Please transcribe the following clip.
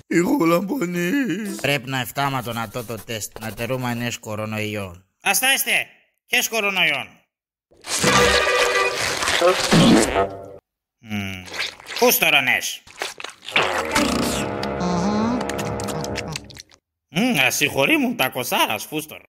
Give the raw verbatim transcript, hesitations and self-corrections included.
Η γούλα πονεί. Πρέπει να εφτάματο να το το τεστ, να τερούμε αν είναι κορονοϊόν. Asta este. Και κορονοϊόν. Φούστορο νες. Ασυγχωρεί μου τα κοσάρας φούστορο.